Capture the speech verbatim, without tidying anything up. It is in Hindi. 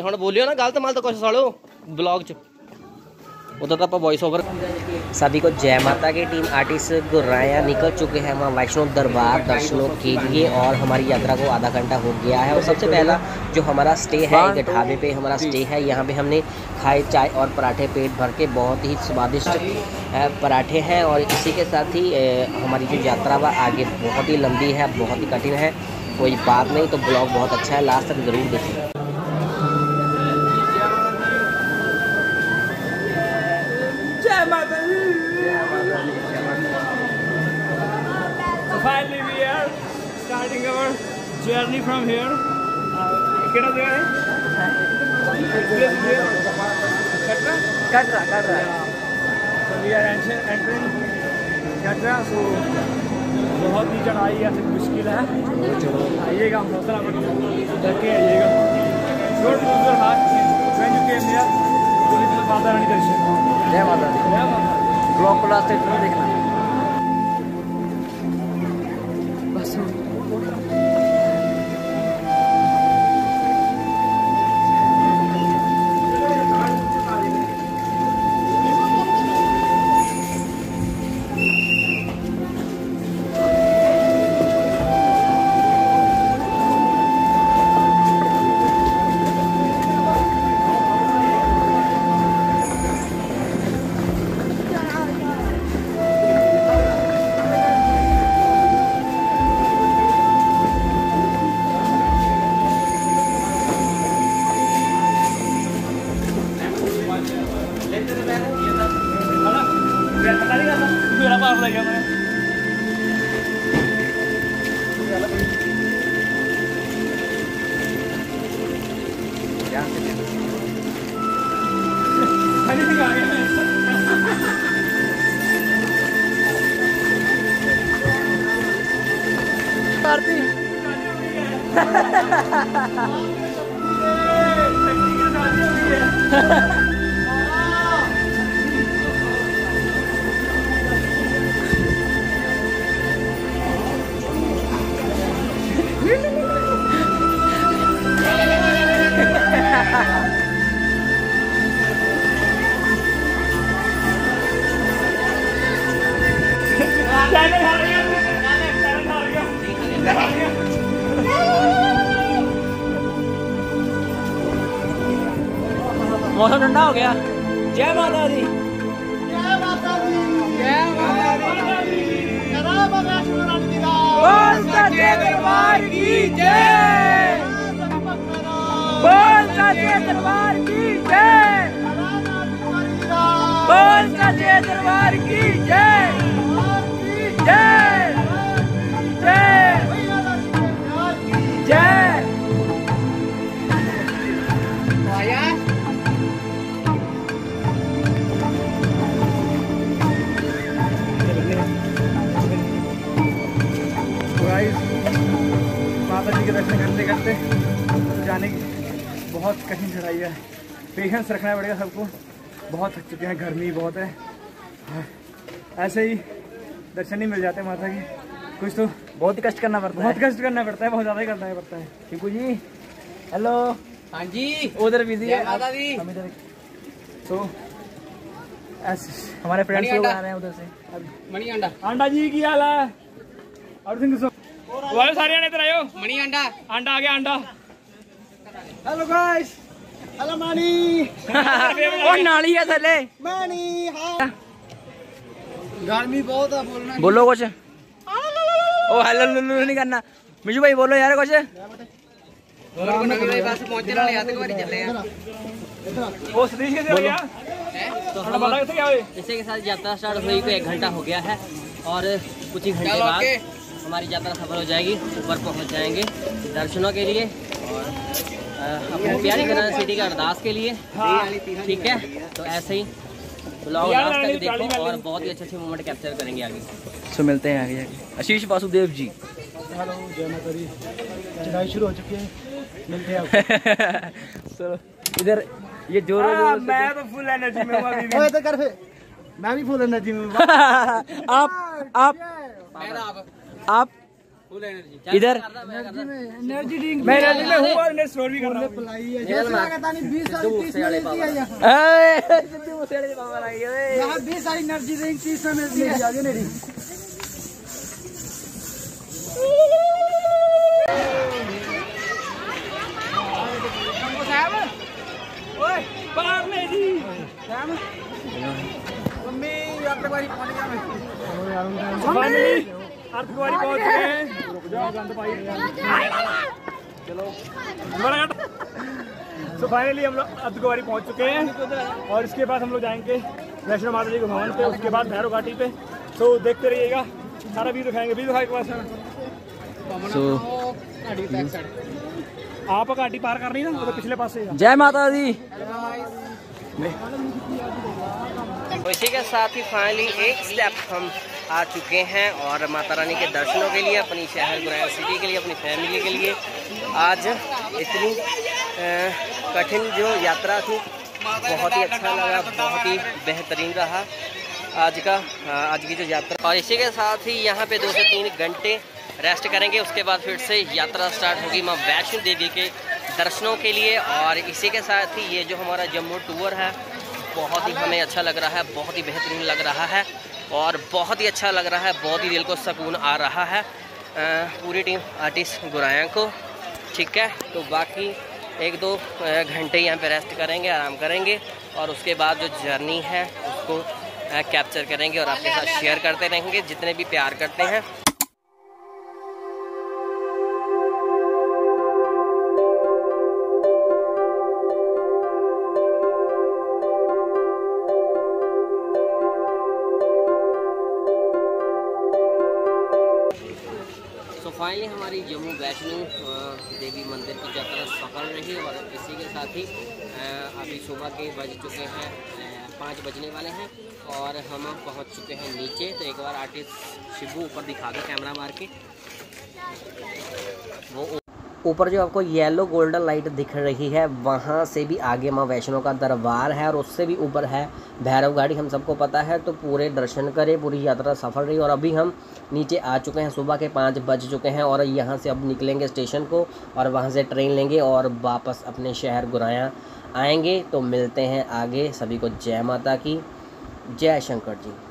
हुण बोलियो ना गलत मलत कुछ सालो ब्लॉग च उधर तो आप वॉइस ओवर। सभी को जय माता की। टीम आर्टिस्ट गुर्राया निकल चुके हैं माँ वैष्णो दरबार दर्शनों के लिए और हमारी यात्रा को आधा घंटा हो गया है। और सबसे पहला जो हमारा स्टे है एक ढाबे पे हमारा स्टे है। यहाँ पे हमने खाए चाय और पराठे पेट भर के, बहुत ही स्वादिष्ट पराठे हैं। और इसी के साथ ही हमारी जो यात्रा व आगे बहुत ही लंबी है, बहुत ही कठिन है, कोई बात नहीं। तो ब्लॉग बहुत अच्छा है, लास्ट तक ज़रूर देखें। So finally we are starting our journey from here. Keda jagah hai? Katra? Katra, Katra. So we are entering Katra. So बहुत ही चढ़ाई है, मुश्किल है। आइएगा, हौसला करके आइएगा। Don't lose your heart when you came here. Mata Rani दर्शन। जय माता दी। जय माता दी। ब्लॉग को लास्ट तक जरूर देखना। मौसम ठंडा हो गया। जय माता दी। जय माता दी। जय माता दी। बोल सच्चे दरबार की जय। बोल सच्चे दरबार की जय। बोल सच्चे दरबार की जय। जय जय जय। माता जी के दर्शन करते करते जाने की बहुत कठिन चढ़ाई है, पेशेंस रखना पड़ेगा सबको। बहुत थक चुके हैं, गर्मी बहुत है, ऐसे ही दर्शन नहीं मिल जाते माता के, कुछ तो बहुत ही कष्ट करना पड़ता है। बहुत कष्ट करना पड़ता है, बहुत ज़्यादा ही करना पड़ता है। टिकू जी हेलो। हाँ जी। उधर बिजी है माता दी। हम इधर। तो ऐसे हमारे फ्रेंड्स लोग आ रहे हैं उधर से। मणि अंडा। अंडा जी की हाल है? और सिंह वाले सारे आने इधर आयो। मणि अंडा। अंडा आ गया अंडा। Hello guys. हेलो मानी। ओ नाली है थले। मानी हाँ। गर्मी बहुत है, बोलना बोलो कुछ। ओ हेलो लुलु नहीं करना। मिजू भाई बोलो यार कुछ। बस पहुंचने वाले याद बारी चले हैं। ओ सतीश कैसे हो गया? तो हम इसी के साथ यात्रा स्टार्ट हुई को एक घंटा हो गया है और कुछ ही घंटे बाद हमारी यात्रा सफल हो जाएगी। ऊपर पहुंच जाएंगे दर्शनों के लिए और अपनी प्यारी गंगा सिटी का अरदास के लिए। ठीक है, तो ऐसे ही ब्लॉग लास्ट तक देखो और बहुत ही अच्छे अच्छे मोमेंट कैप्चर करेंगे आगे। सो मिलते हैं आगे जाके। आशीष वासुदेव जी। हेलो जय माता दी। चढ़ाई शुरू हो चुकी है, मिलते हैं। चलो इधर ये जोर जोर से। मैं तो फुल एनर्जी में हूं अभी भी। ओए तो कर फिर। मैं भी फुल एनर्जी में हूं। आप आप मेरा आप आप इधर एनर्जी ड्रिंक मैं एनर्जी में हूँ और स्टोर भी कर रहा हूँ। बीस साल तीस में मिलती है यहाँ यहाँ यहाँ बीस साल एनर्जी ड्रिंक तीस में मिलती है। आगे नहीं मम्मी यात्रा पहुंच गया मैं। फाइनली अर्धकुंवारी पहुंच चुके हैं। रुक जाओ गंद पाई। चलो तो फाइनली हम लोग अर्धकुंवारी पहुंच चुके हैं और इसके बाद हम लोग जाएंगे वैष्णो माता जी के भवन पे, उसके बाद भैरव घाटी पे। तो देखते रहिएगा, सारा वीडियो दिखाएंगे। वीडियो दिखाए के बाद आप घाटी पार कर रही ना, वो तो पिछले पास से। जय माता दी। तो इसी के साथ ही फाइनली एक स्टेप हम आ चुके हैं और माता रानी के दर्शनों के लिए, अपनी शहर गुराया सिटी के लिए, अपनी फैमिली के लिए। आज इतनी कठिन जो यात्रा थी, बहुत ही अच्छा लगा, बहुत ही बेहतरीन रहा आज का आज की जो यात्रा। और इसी के साथ ही यहाँ पे दो से तीन घंटे रेस्ट करेंगे, उसके बाद फिर से यात्रा स्टार्ट होगी माँ वैष्णो देवी के दर्शनों के लिए। और इसी के साथ ही ये जो हमारा जम्मू टूर है, बहुत ही हमें अच्छा लग रहा है, बहुत ही बेहतरीन लग रहा है और बहुत ही अच्छा लग रहा है, बहुत ही दिल को सुकून आ रहा है पूरी टीम आर्टिस्ट गुराया को। ठीक है, तो बाकी एक दो घंटे यहाँ पे रेस्ट करेंगे, आराम करेंगे और उसके बाद जो जर्नी है उसको कैप्चर करेंगे और आपके साथ शेयर करते रहेंगे जितने भी प्यार करते हैं। फाइनली हमारी जम्मू वैष्णो देवी मंदिर की यात्रा सफल रही और इसी के साथ ही अभी सुबह के बज चुके हैं, पाँच बजने वाले हैं और हम पहुंच चुके हैं नीचे। तो एक बार आर्टिस्ट शिबू ऊपर दिखा दो कैमरा मार के। वो ऊपर जो आपको येलो गोल्डन लाइट दिख रही है, वहाँ से भी आगे माँ वैष्णो का दरबार है और उससे भी ऊपर है भैरव घाटी, हम सबको पता है। तो पूरे दर्शन करें, पूरी यात्रा सफल रही और अभी हम नीचे आ चुके हैं, सुबह के पाँच बज चुके हैं और यहाँ से अब निकलेंगे स्टेशन को और वहाँ से ट्रेन लेंगे और वापस अपने शहर गुराया आएंगे। तो मिलते हैं आगे। सभी को जय माता की, जय शंकर जी।